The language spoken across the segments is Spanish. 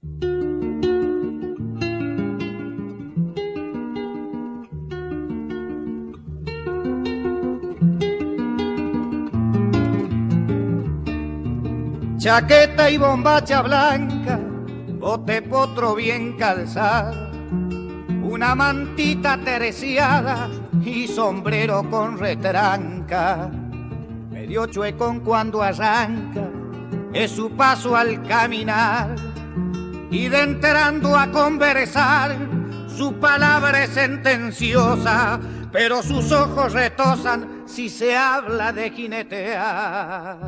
Chaqueta y bombacha blanca, bote potro bien calzado, una mantita terciada y sombrero con retranca. Medio chuecón cuando arranca, es su paso al caminar, y de entrando a conversar, su palabra es sentenciosa, pero sus ojos retosan si se habla de jinetear.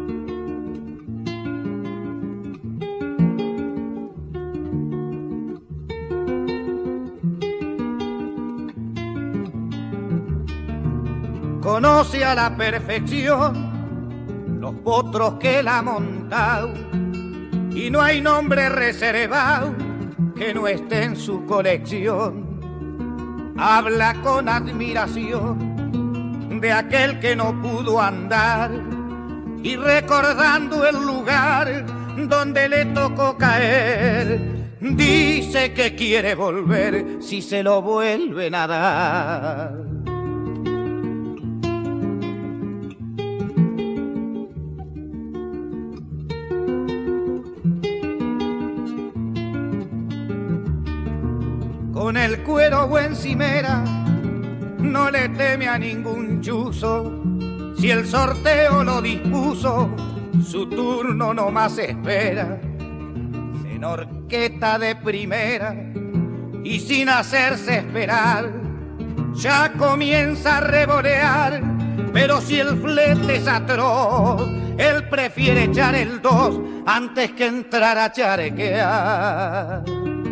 Conoce a la perfección los potros que la ha montado, y no hay nombre reservado que no esté en su colección. Habla con admiración de aquel que no pudo andar, y recordando el lugar donde le tocó caer, dice que quiere volver si se lo vuelven a dar. Con el cuero buen cimera, no le teme a ningún chuzo. Si el sorteo lo dispuso, su turno no más espera. Se enhorqueta de primera y sin hacerse esperar, ya comienza a revolear. Pero si el flete es atroz, él prefiere echar el 2 antes que entrar a charequear.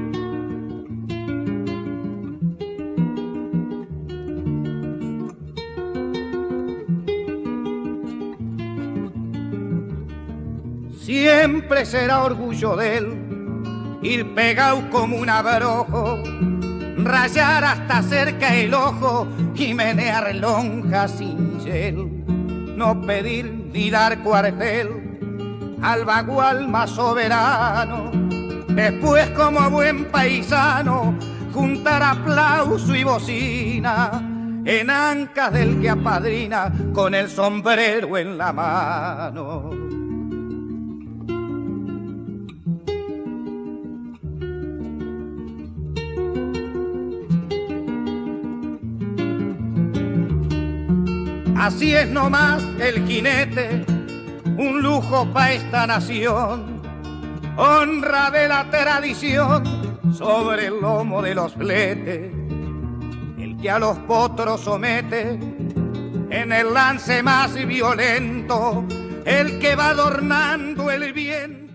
Siempre será orgullo de él ir pegado como un abrojo, rayar hasta cerca el ojo y menear lonjas sin gel. No pedir ni dar cuartel al bagual más soberano, después como buen paisano juntar aplauso y bocina en ancas del que apadrina con el sombrero en la mano. Así es nomás el jinete, un lujo pa' esta nación, honra de la tradición sobre el lomo de los fletes, el que a los potros somete en el lance más violento, el que va adornando el viento.